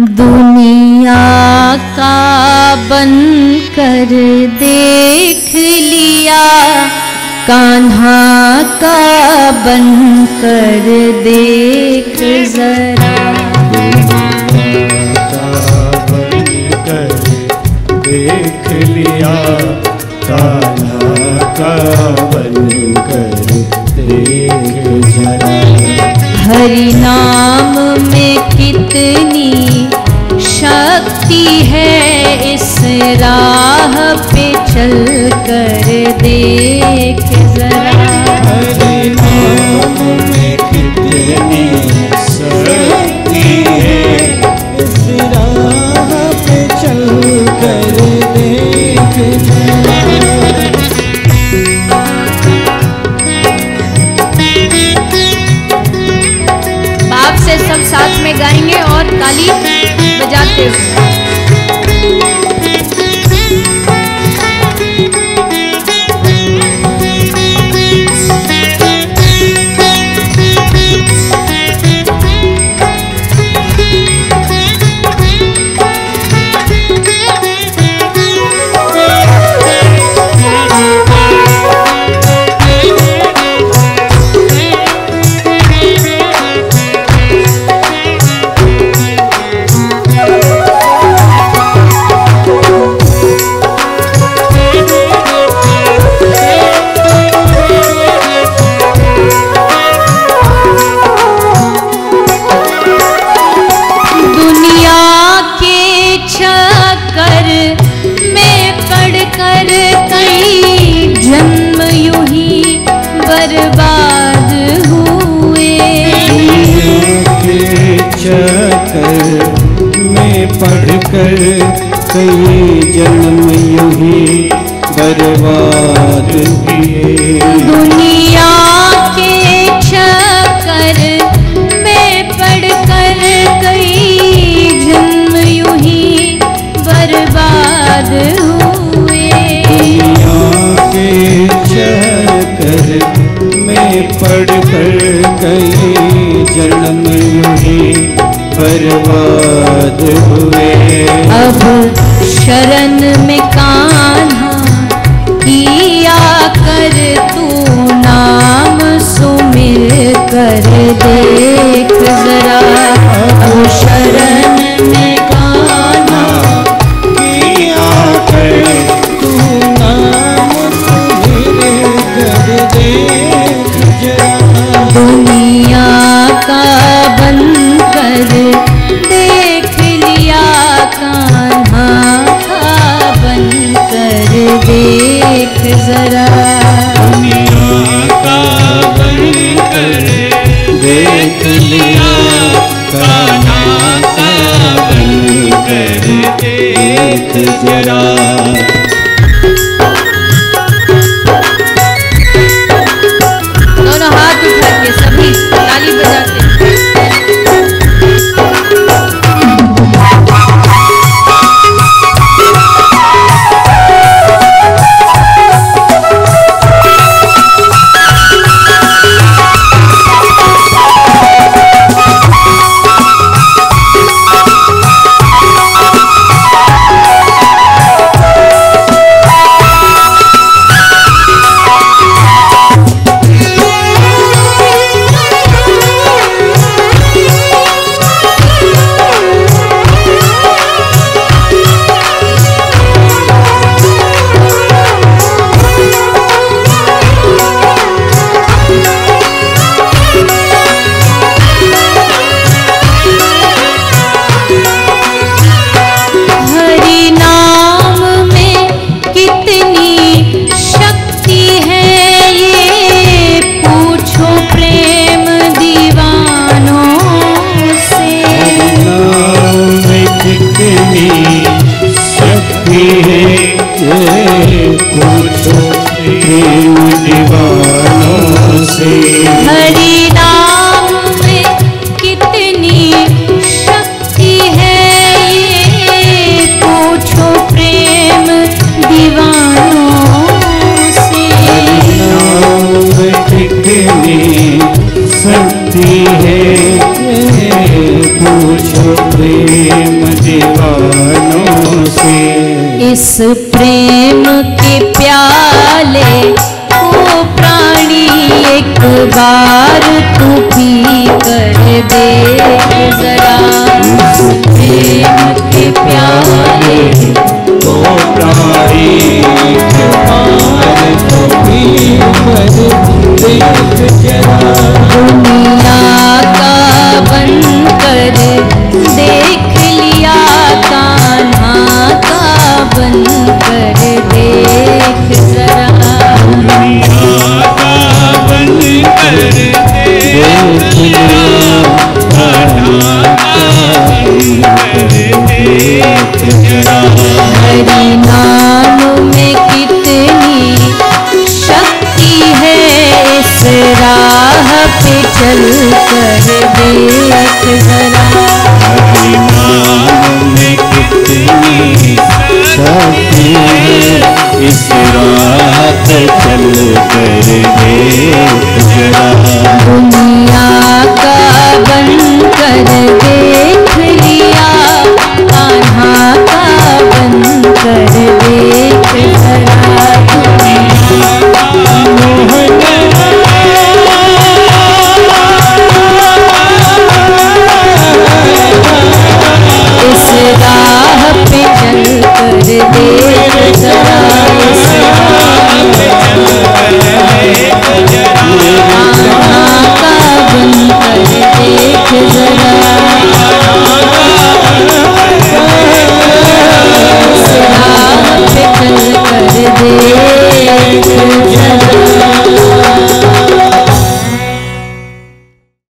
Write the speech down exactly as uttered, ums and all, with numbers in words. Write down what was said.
दुनिया का बनकर देख लिया, कान्हा का बनकर देख जरा। दुनिया का बनकर देख लिया, कान्हा का बनकर देख जरा। हरि नाम में कितनी शक्ति है, इस राह पे चल कर देख जरा। हरि नाम में कितनी शक्ति है, इस राह पे चल कर देख जरा। बाप से सब साथ में गाएंगे और ताली बजाते हुए। पढ़कर कई जन्म यूं ही बर्बाद किए। दुनिया के चक्कर में पढ़कर कई जन्म यूं ही बर्बाद हुए। दुनिया के चक्कर में पढ़कर कई जन्म यूं ही बर्बाद हुए। अब शरण में कान्हा किया कर तू नाम सुमिर कर देख जरा। अब शरण में कान्हा किया कर तू नाम सुमिर कर देख जरा। दुनिया का बनकर देख लिया, कान्हा का बनकर देख जरा। दुनिया का बनकर देख लिया, कान्हा का बनकर देख जरा। दोनों हाथ उठा के सभी ताली बजाते हैं। इस प्रेम के प्याले को प्राणी एक बार तू पी कर देख जरा। इस प्रेम के प्याले को प्राणी एक बार तू पी कर देख जरा। दुनिया का बनकर देख लिया, कान्हा का बनकर देख जरा। दुनिया का बनकर देख लिया, कान्हा का बनकर देख जरा। हरि नाम में कितनी शक्ति है, इस राह पे चल कर देख जरा।